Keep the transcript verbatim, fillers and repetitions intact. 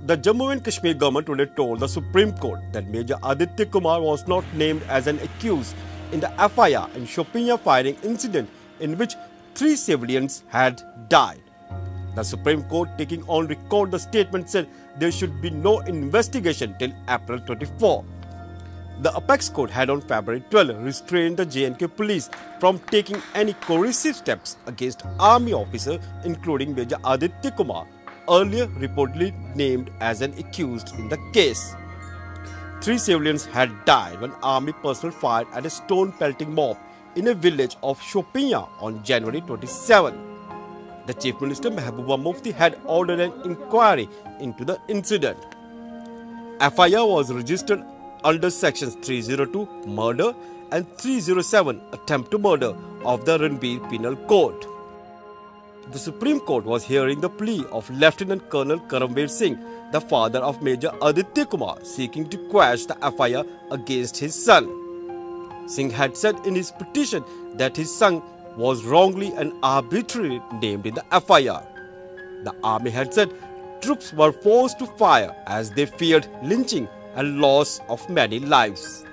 The Jammu and Kashmir government today told the Supreme Court that Major Aditya Kumar was not named as an accused in the F I R and Shopian firing incident in which three civilians had died. The Supreme Court, taking on record the statement, said there should be no investigation till April twenty-fourth. The Apex Court had on February twelfth restrained the J and K police from taking any coercive steps against army officers, including Major Aditya Kumar, earlier reportedly named as an accused in the case. Three civilians had died when army personnel fired at a stone-pelting mob in a village of Shopian on January twenty-seventh. The Chief Minister Mehbooba Mufti had ordered an inquiry into the incident. F I R was registered under sections three oh two murder and three oh seven attempt to murder of the Ranbir Penal Code. The Supreme Court was hearing the plea of Lieutenant Colonel Karamveer Singh, the father of Major Aditya Kumar, seeking to quash the F I R against his son. Singh had said in his petition that his son was wrongly and arbitrarily named in the F I R. The army had said troops were forced to fire as they feared lynching and loss of many lives.